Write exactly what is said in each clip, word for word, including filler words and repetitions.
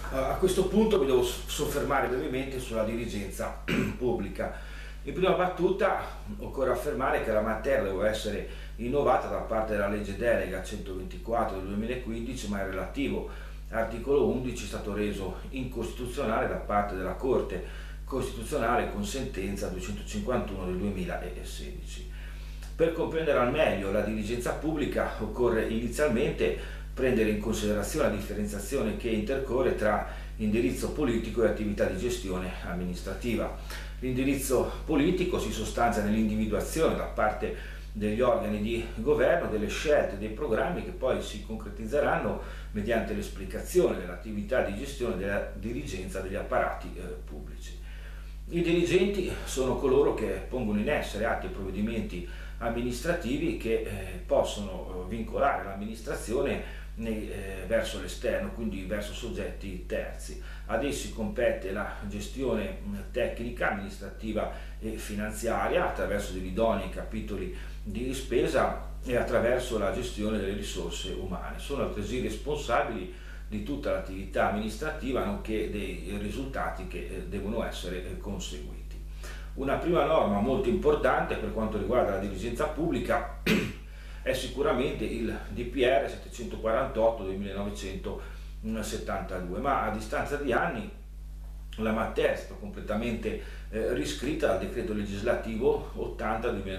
A questo punto mi devo soffermare brevemente sulla dirigenza pubblica. In prima battuta occorre affermare che la materia deve essere innovata da parte della legge delega centoventiquattro del duemilaquindici, ma il relativo articolo undici è stato reso incostituzionale da parte della Corte Costituzionale con sentenza duecentocinquantuno del duemilasedici. Per comprendere al meglio la dirigenza pubblica occorre inizialmente prendere in considerazione la differenziazione che intercorre tra indirizzo politico e attività di gestione amministrativa. L'indirizzo politico si sostanzia nell'individuazione da parte degli organi di governo delle scelte dei programmi che poi si concretizzeranno mediante l'esplicazione dell'attività di gestione della dirigenza degli apparati eh, pubblici. I dirigenti sono coloro che pongono in essere atti e provvedimenti amministrativi che eh, possono vincolare l'amministrazione eh, verso l'esterno, quindi verso soggetti terzi. Ad essi compete la gestione tecnica, amministrativa e finanziaria attraverso degli idonei capitoli di spesa e attraverso la gestione delle risorse umane. Sono altresì responsabili di tutta l'attività amministrativa nonché dei risultati che devono essere conseguiti. Una prima norma molto importante per quanto riguarda la dirigenza pubblica è sicuramente il D P R settecentoquarantotto del millenovecentosettantadue, ma a distanza di anni la materia è stata completamente eh, riscritta dal decreto legislativo ottanta del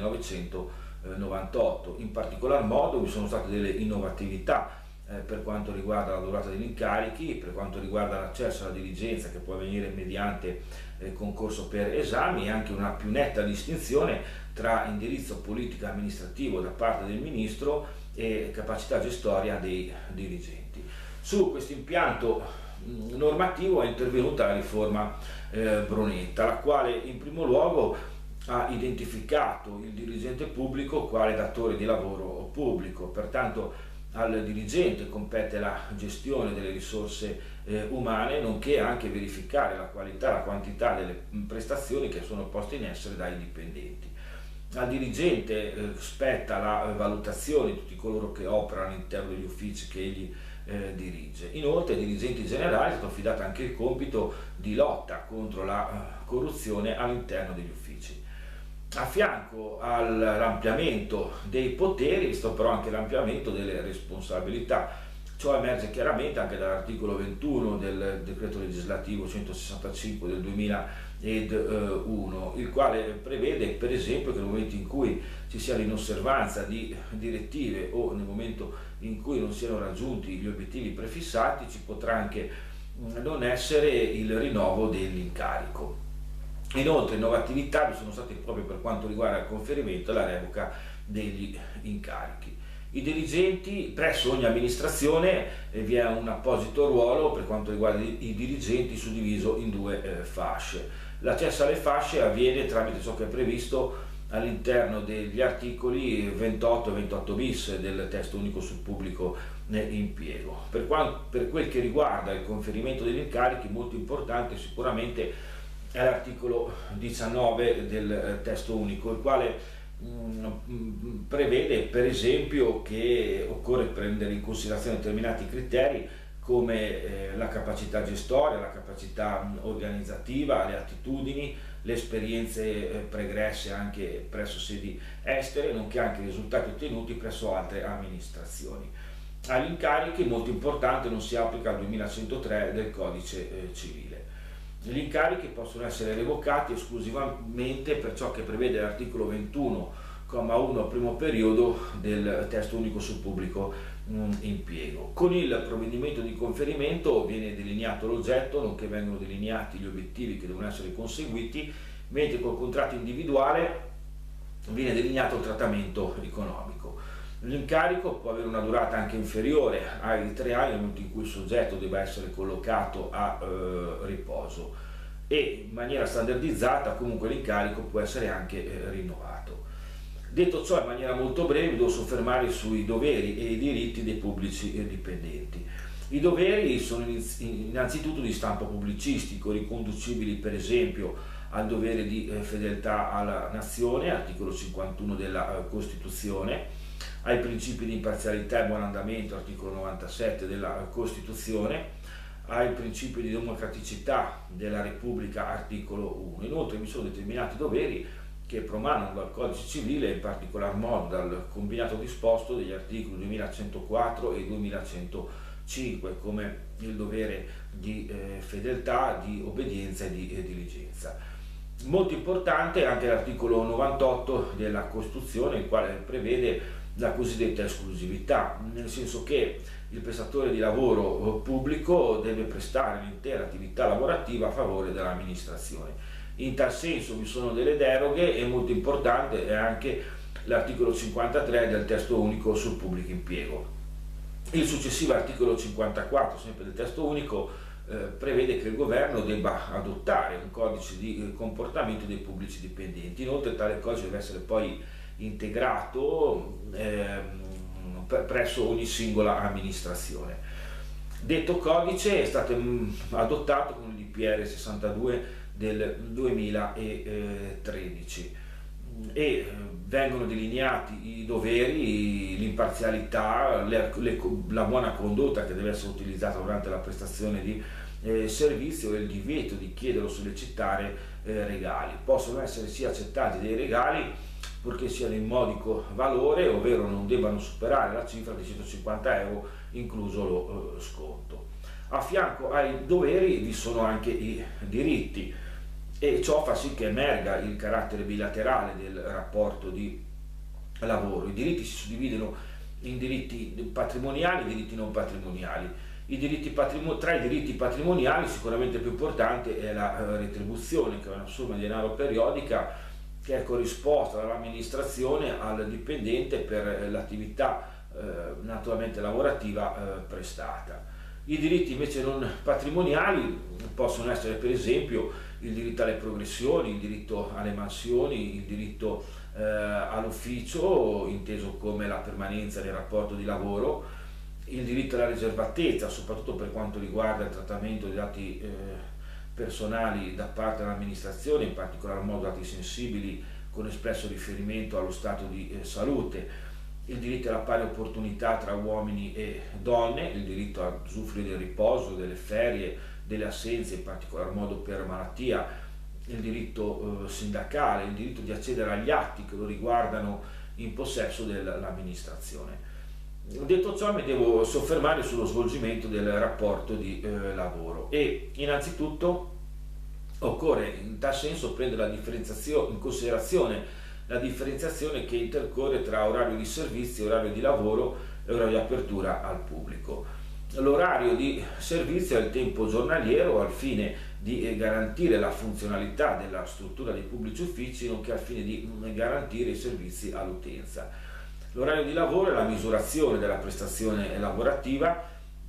millenovecentonovantotto. In particolar modo vi sono state delle innovatività eh, per quanto riguarda la durata degli incarichi, per quanto riguarda l'accesso alla dirigenza che può avvenire mediante eh, concorso per esami, e anche una più netta distinzione tra indirizzo politico e amministrativo da parte del ministro e capacità gestoria dei dirigenti. Su questo impianto normativo è intervenuta la riforma eh, Brunetta, la quale in primo luogo ha identificato il dirigente pubblico quale datore di lavoro pubblico. Pertanto al dirigente compete la gestione delle risorse eh, umane, nonché anche verificare la qualità e la quantità delle prestazioni che sono poste in essere dai dipendenti. Al dirigente eh, spetta la valutazione di tutti coloro che operano all'interno degli uffici che egli eh, dirige. Inoltre ai dirigenti generali è stato affidato anche il compito di lotta contro la eh, corruzione all'interno degli uffici. A fianco all'ampliamento dei poteri, visto però anche l'ampliamento delle responsabilità. Ciò emerge chiaramente anche dall'articolo ventuno del decreto legislativo centosessantacinque del duemilauno, il quale prevede per esempio che nel momento in cui ci sia l'inosservanza di direttive o nel momento in cui non siano raggiunti gli obiettivi prefissati ci potrà anche non essere il rinnovo dell'incarico. Inoltre innovatività vi sono state proprio per quanto riguarda il conferimento e la revoca degli incarichi. I dirigenti, presso ogni amministrazione eh, vi è un apposito ruolo per quanto riguarda i, i dirigenti suddiviso in due eh, fasce. L'accesso alle fasce avviene tramite ciò che è previsto all'interno degli articoli ventotto e ventotto bis del testo unico sul pubblico eh, impiego. Per, quanto, per quel che riguarda il conferimento degli incarichi, molto importante sicuramente è l'articolo diciannove del testo unico, il quale mh, prevede per esempio che occorre prendere in considerazione determinati criteri come eh, la capacità gestoria, la capacità mh, organizzativa, le attitudini, le esperienze eh, pregresse anche presso sedi estere, nonché anche i risultati ottenuti presso altre amministrazioni. Agli incarichi, molto importante, non si applica il duemilacentotre del codice eh, civile. Gli incarichi possono essere revocati esclusivamente per ciò che prevede l'articolo ventuno, comma uno, primo periodo del testo unico sul pubblico mh, impiego. Con il provvedimento di conferimento viene delineato l'oggetto, nonché vengono delineati gli obiettivi che devono essere conseguiti, mentre col contratto individuale viene delineato il trattamento economico. L'incarico può avere una durata anche inferiore ai tre anni nel momento in cui il soggetto debba essere collocato a eh, riposo, e in maniera standardizzata comunque l'incarico può essere anche eh, rinnovato. Detto ciò in maniera molto breve, mi devo soffermare sui doveri e i diritti dei pubblici dipendenti. I doveri sono innanzitutto di stampo pubblicistico, riconducibili per esempio al dovere di eh, fedeltà alla nazione, articolo cinquantuno della eh, Costituzione, ai principi di imparzialità e buon andamento, articolo novantasette della Costituzione, al principio di democraticità della Repubblica, articolo uno. Inoltre vi sono determinati doveri che promanano dal Codice Civile, in particolar modo dal combinato disposto degli articoli duemilacentoquattro e duemilacentocinque, come il dovere di eh, fedeltà, di obbedienza e di eh, diligenza. Molto importante anche l'articolo novantotto della Costituzione, il quale prevede la cosiddetta esclusività, nel senso che il prestatore di lavoro pubblico deve prestare l'intera attività lavorativa a favore dell'amministrazione. In tal senso vi sono delle deroghe, e molto importante è anche l'articolo cinquantatré del testo unico sul pubblico impiego. Il successivo articolo cinquantaquattro, sempre del testo unico, eh, prevede che il governo debba adottare un codice di eh, comportamento dei pubblici dipendenti. Inoltre tale codice deve essere poi integrato eh, presso ogni singola amministrazione. Detto codice è stato mh, adottato con il D P R sessantadue del duemilatredici e vengono delineati i doveri, l'imparzialità, le, le, la buona condotta che deve essere utilizzata durante la prestazione di eh, servizio e il divieto di chiedere o sollecitare eh, regali. Possono essere sia accettati dei regali purché siano in modico valore, ovvero non debbano superare la cifra di centocinquanta euro, incluso lo eh, sconto. A fianco ai doveri vi sono anche i diritti, e ciò fa sì che emerga il carattere bilaterale del rapporto di lavoro. I diritti si suddividono in diritti patrimoniali e diritti non patrimoniali. I diritti patrimon- tra i diritti patrimoniali sicuramente più importante è la eh, retribuzione, che è una somma di denaro periodica che è corrisposta dall'amministrazione al dipendente per eh, l'attività eh, naturalmente lavorativa eh, prestata. I diritti invece non patrimoniali possono essere per esempio il diritto alle progressioni, il diritto alle mansioni, il diritto eh, all'ufficio, inteso come la permanenza nel rapporto di lavoro, il diritto alla riservatezza, soprattutto per quanto riguarda il trattamento dei dati eh, personali da parte dell'amministrazione, in particolar modo dati sensibili con espresso riferimento allo stato di eh, salute, il diritto alla pari opportunità tra uomini e donne, il diritto a usufruire del riposo, delle ferie, delle assenze, in particolar modo per malattia, il diritto eh, sindacale, il diritto di accedere agli atti che lo riguardano in possesso dell'amministrazione. Detto ciò, mi devo soffermare sullo svolgimento del rapporto di eh, lavoro e innanzitutto occorre in tal senso prendere la differenziazione, in considerazione la differenziazione che intercorre tra orario di servizio, orario di lavoro e orario di apertura al pubblico. L'orario di servizio è il tempo giornaliero al fine di garantire la funzionalità della struttura dei pubblici uffici, nonché al fine di garantire i servizi all'utenza. L'orario di lavoro è la misurazione della prestazione lavorativa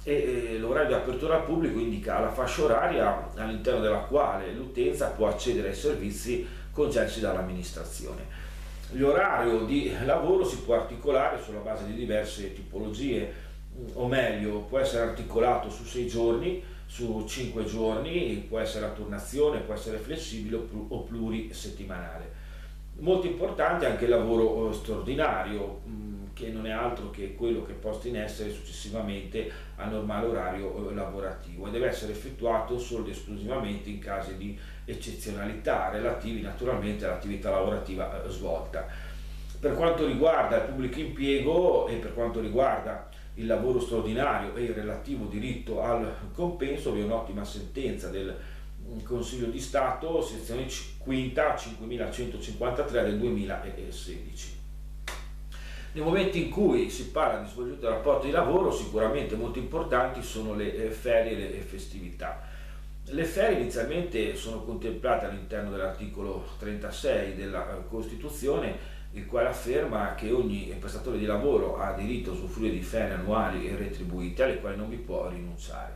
e l'orario di apertura al pubblico indica la fascia oraria all'interno della quale l'utenza può accedere ai servizi concessi dall'amministrazione. L'orario di lavoro si può articolare sulla base di diverse tipologie, o meglio può essere articolato su sei giorni, su cinque giorni, può essere a turnazione, può essere flessibile o plurisettimanale. Molto importante anche il lavoro straordinario, che non è altro che quello che è posto in essere successivamente al normale orario lavorativo e deve essere effettuato solo ed esclusivamente in casi di eccezionalità relativi naturalmente all'attività lavorativa svolta. Per quanto riguarda il pubblico impiego e per quanto riguarda il lavoro straordinario e il relativo diritto al compenso, vi è un'ottima sentenza del Consiglio di Stato, sezione quinta, cinquemilacentocinquantatré del duemilasedici. Nei momenti in cui si parla di svolgimento del rapporto di lavoro, sicuramente molto importanti sono le ferie e le festività. Le ferie inizialmente sono contemplate all'interno dell'articolo trentasei della Costituzione, il quale afferma che ogni prestatore di lavoro ha diritto a usufruire di ferie annuali e retribuite alle quali non vi può rinunciare.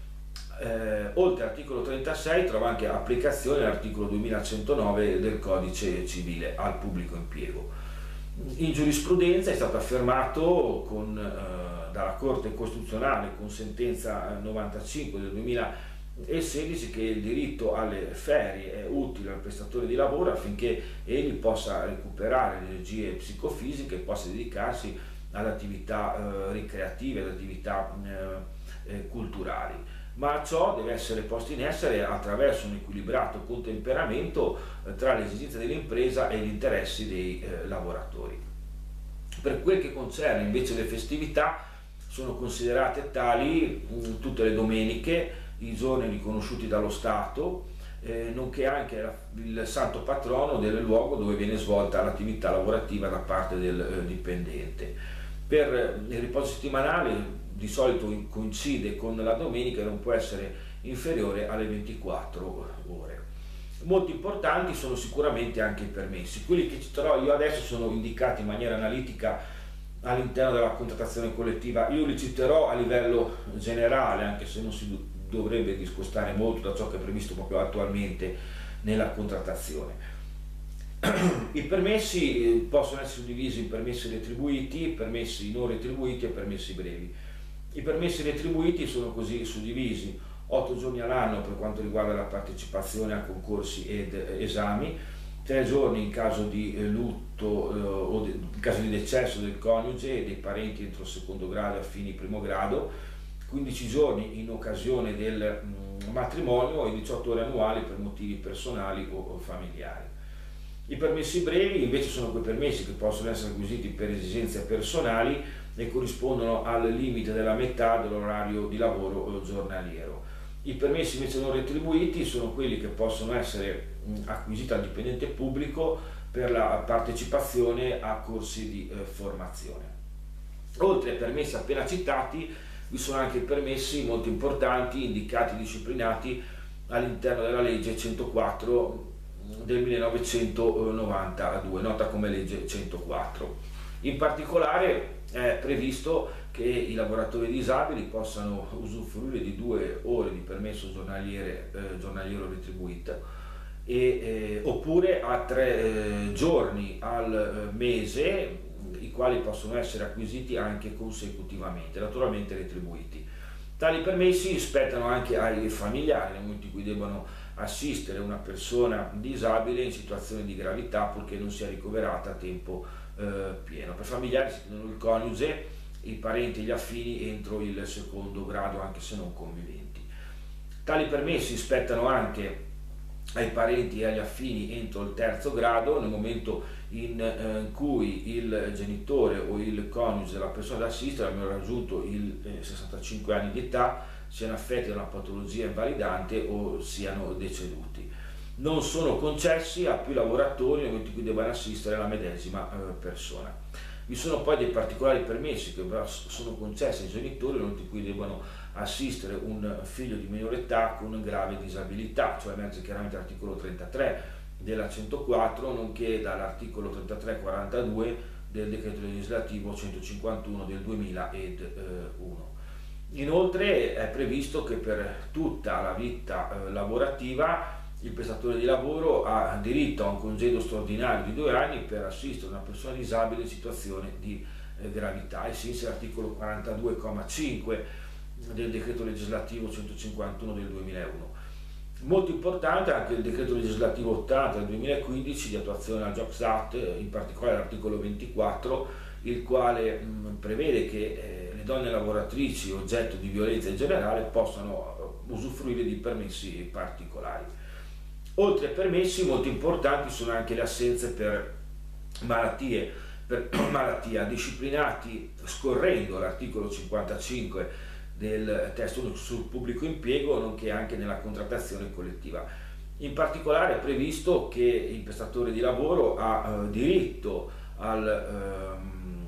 Eh, oltre all'articolo trentasei trova anche applicazione l'articolo duemilacentonove del Codice Civile al pubblico impiego. In giurisprudenza è stato affermato con, eh, dalla Corte Costituzionale con sentenza novantacinque del duemilasedici che il diritto alle ferie è utile al prestatore di lavoro affinché egli possa recuperare le energie psicofisiche e possa dedicarsi ad attività eh, ricreative, ad attività eh, eh, culturali. ma ciò deve essere posto in essere attraverso un equilibrato contemperamento eh, tra le esigenze dell'impresa e gli interessi dei eh, lavoratori. Per quel che concerne invece le festività, sono considerate tali mh, tutte le domeniche, i giorni riconosciuti dallo Stato, eh, nonché anche la, il santo patrono del luogo dove viene svolta l'attività lavorativa da parte del eh, dipendente. Per eh, il riposo settimanale di solito coincide con la domenica e non può essere inferiore alle ventiquattro ore. Molto importanti sono sicuramente anche i permessi. Quelli che citerò io adesso sono indicati in maniera analitica all'interno della contrattazione collettiva. Io li citerò a livello generale, anche se non si dovrebbe discostare molto da ciò che è previsto proprio attualmente nella contrattazione. I permessi possono essere divisi in permessi retribuiti, permessi non retribuiti e permessi brevi. I permessi retribuiti sono così suddivisi: otto giorni all'anno per quanto riguarda la partecipazione a concorsi ed esami, tre giorni in caso di lutto eh, o de, in caso di decesso del coniuge e dei parenti entro il secondo grado e affini primo grado, quindici giorni in occasione del mh, matrimonio e diciotto ore annuali per motivi personali o, o familiari. I permessi brevi invece sono quei permessi che possono essere acquisiti per esigenze personali e corrispondono al limite della metà dell'orario di lavoro giornaliero. I permessi invece non retribuiti sono quelli che possono essere acquisiti dal dipendente pubblico per la partecipazione a corsi di eh, formazione. Oltre ai permessi appena citati, vi sono anche permessi molto importanti indicati e disciplinati all'interno della legge centoquattro del millenovecentonovantadue, nota come legge centoquattro. In particolare è previsto che i lavoratori disabili possano usufruire di due ore di permesso giornaliere, eh, giornaliero retribuito e, eh, oppure a tre eh, giorni al mese, i quali possono essere acquisiti anche consecutivamente, naturalmente retribuiti. Tali permessi spettano anche ai familiari nel momento in cui debbano assistere una persona disabile in situazione di gravità purché non sia ricoverata a tempo eh, pieno. Per familiari si intendono il coniuge, i parenti e gli affini entro il secondo grado, anche se non conviventi. Tali permessi spettano anche ai parenti e agli affini entro il terzo grado nel momento in eh, cui il genitore o il coniuge della persona da assistere abbiano raggiunto i eh, sessantacinque anni di età, siano affetti da una patologia invalidante o siano deceduti. Non sono concessi a più lavoratori nel momento in cui debbano assistere la medesima eh, persona. Vi sono poi dei particolari permessi che sono concessi ai genitori nel momento in cui devono assistere un figlio di minore età con grave disabilità, cioè emerge chiaramente l'articolo trentatré della centoquattro, nonché dall'articolo trentatré quarantadue del decreto legislativo centocinquantuno del duemilauno. Inoltre è previsto che per tutta la vita eh, lavorativa il prestatore di lavoro ha diritto a un congedo straordinario di due anni per assistere una persona disabile in situazione di eh, gravità, ai sensi dell'articolo quarantadue comma cinque del decreto legislativo centocinquantuno del duemilauno. Molto importante anche il decreto legislativo ottanta del duemilaquindici di attuazione al Jobs Act, in particolare l'articolo ventiquattro, il quale mh, prevede che eh, le donne lavoratrici oggetto di violenza in generale possano uh, usufruire di permessi particolari. Oltre ai permessi, molto importanti sono anche le assenze per malattie, per malattia, disciplinati scorrendo l'articolo cinquantacinque del testo sul pubblico impiego, nonché anche nella contrattazione collettiva. In particolare è previsto che il prestatore di lavoro ha eh, diritto al, ehm,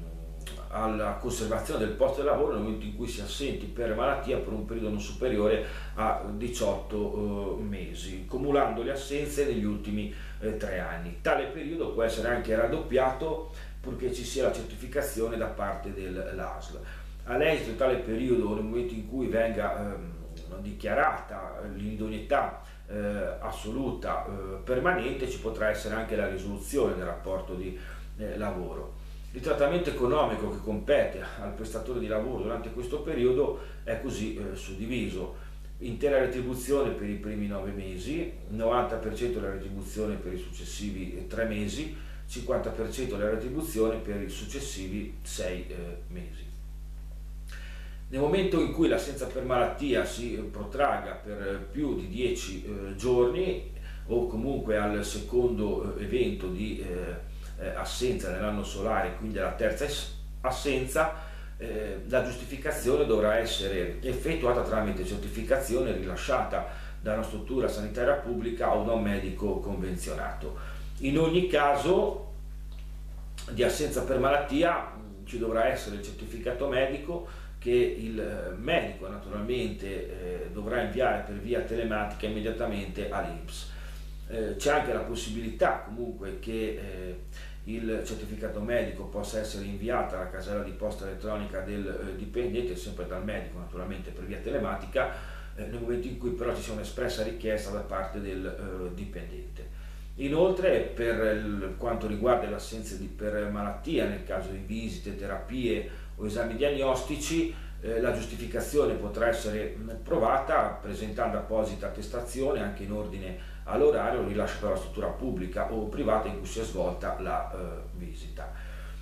alla conservazione del posto di lavoro nel momento in cui si assenti per malattia per un periodo non superiore a diciotto eh, mesi, cumulando le assenze negli ultimi eh, tre anni. Tale periodo può essere anche raddoppiato purché ci sia la certificazione da parte dell'A S L. All'esito di tale periodo, nel momento in cui venga ehm, dichiarata l'inidoneità eh, assoluta eh, permanente, ci potrà essere anche la risoluzione del rapporto di eh, lavoro. Il trattamento economico che compete al prestatore di lavoro durante questo periodo è così eh, suddiviso: intera retribuzione per i primi nove mesi, novanta per cento della retribuzione per i successivi tre mesi, cinquanta per cento della retribuzione per i successivi sei eh, mesi. Nel momento in cui l'assenza per malattia si protragga per più di dieci eh, giorni o comunque al secondo eh, evento di eh, eh, assenza nell'anno solare, quindi alla terza assenza, eh, la giustificazione dovrà essere effettuata tramite certificazione rilasciata da una struttura sanitaria pubblica o da un medico convenzionato. In ogni caso di assenza per malattia ci dovrà essere il certificato medico che il medico naturalmente eh, dovrà inviare per via telematica immediatamente all'I N P S. Eh, c'è anche la possibilità comunque che eh, il certificato medico possa essere inviato alla casella di posta elettronica del eh, dipendente, sempre dal medico naturalmente per via telematica, eh, nel momento in cui però ci sia un'espressa richiesta da parte del eh, dipendente. Inoltre, per il, quanto riguarda l'assenza per malattia, nel caso di visite, terapie o esami diagnostici, eh, la giustificazione potrà essere provata presentando apposita attestazione anche in ordine all'orario rilasciato dalla struttura pubblica o privata in cui si è svolta la eh, visita.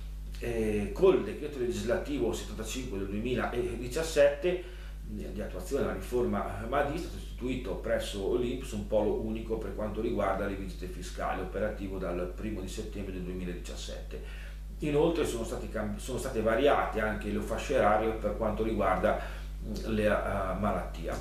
E col decreto legislativo settantacinque del duemiladiciassette di attuazione alla riforma Madia è stato istituito presso l'I N P S un polo unico per quanto riguarda le visite fiscali, operativo dal primo di settembre del duemiladiciassette. Inoltre sono, stati, sono state variate anche le fasce orarie per quanto riguarda la uh, malattia.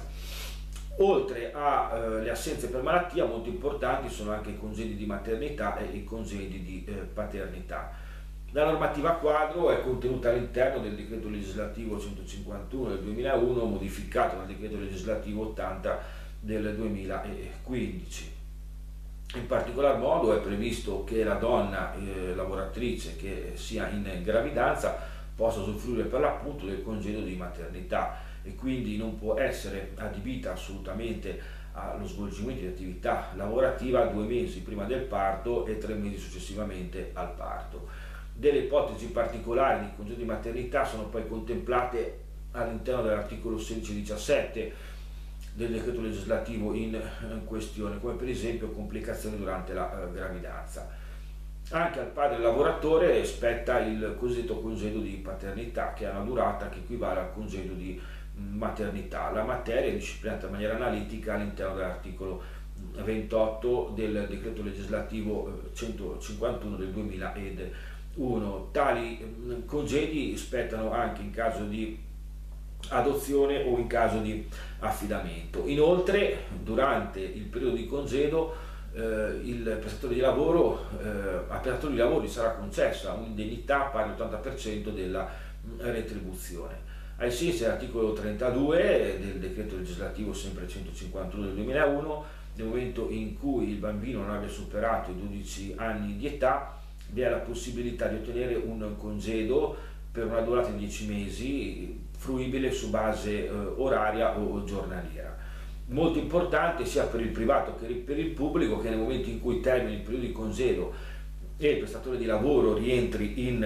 Oltre alle uh, assenze per malattia, molto importanti sono anche i congedi di maternità e i congedi di eh, paternità. La normativa quadro è contenuta all'interno del decreto legislativo centocinquantuno del duemilauno, modificato dal decreto legislativo ottanta del duemilaquindici. In particolar modo è previsto che la donna eh, lavoratrice che sia in gravidanza possa usufruire per l'appunto del congedo di maternità e quindi non può essere adibita assolutamente allo svolgimento di attività lavorativa due mesi prima del parto e tre mesi successivamente al parto. Delle ipotesi particolari di congedo di maternità sono poi contemplate all'interno dell'articolo sedici e diciassette del decreto legislativo in questione, come per esempio complicazioni durante la eh, gravidanza. Anche al padre lavoratore spetta il cosiddetto congedo di paternità, che ha una durata che equivale al congedo di maternità. La materia è disciplinata in maniera analitica all'interno dell'articolo ventotto del decreto legislativo centocinquantuno del duemilauno. Tali congedi spettano anche in caso di adozione o in caso di affidamento. Inoltre, durante il periodo di congedo, eh, il prestatore di lavoro, eh, al prestatore di lavoro sarà concessa un'indennità pari all'ottanta per cento della retribuzione. Ai sensi dell'articolo trentadue del decreto legislativo sempre centocinquantuno del duemilauno, nel momento in cui il bambino non abbia superato i dodici anni di età, vi è la possibilità di ottenere un congedo per una durata di dieci mesi, fruibile su base eh, oraria o giornaliera. Molto importante sia per il privato che per il pubblico che nel momento in cui termini il periodo di congedo e il prestatore di lavoro rientri in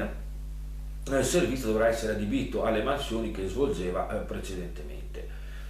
eh, servizio, dovrà essere adibito alle mansioni che svolgeva eh, precedentemente.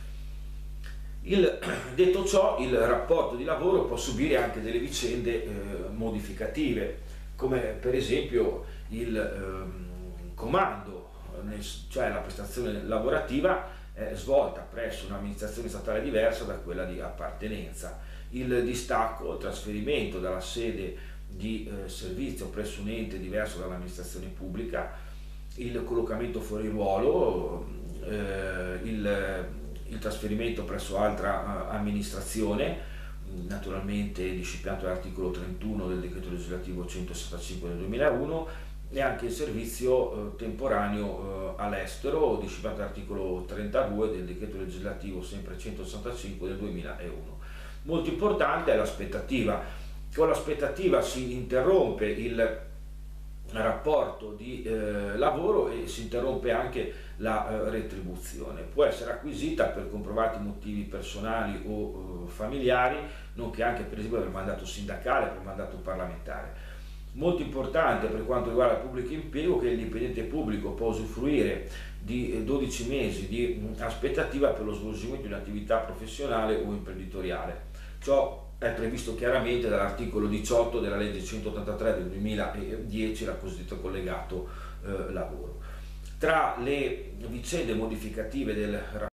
Il, detto ciò, il rapporto di lavoro può subire anche delle vicende eh, modificative, come per esempio il eh, comando, cioè la prestazione lavorativa è svolta presso un'amministrazione statale diversa da quella di appartenenza, il distacco, il trasferimento dalla sede di eh, servizio presso un ente diverso dall'amministrazione pubblica, il collocamento fuori ruolo, eh, il, il trasferimento presso altra uh, amministrazione, naturalmente disciplinato dall'articolo trentuno del decreto legislativo centosessantacinque del duemilauno, e anche il servizio eh, temporaneo eh, all'estero, disciplinato dall'articolo trentadue del decreto legislativo sempre centosessantacinque del duemilauno. Molto importante è l'aspettativa. Con l'aspettativa si interrompe il rapporto di eh, lavoro e si interrompe anche la eh, retribuzione. Può essere acquisita per comprovati motivi personali o eh, familiari, nonché anche per esempio per mandato sindacale, per mandato parlamentare. Molto importante per quanto riguarda il pubblico impiego che il dipendente pubblico può usufruire di dodici mesi di aspettativa per lo svolgimento di un'attività professionale o imprenditoriale. Ciò è previsto chiaramente dall'articolo diciotto della legge centottantatré del duemiladieci, la cosiddetta collegato eh, lavoro. tra le vicende modificative del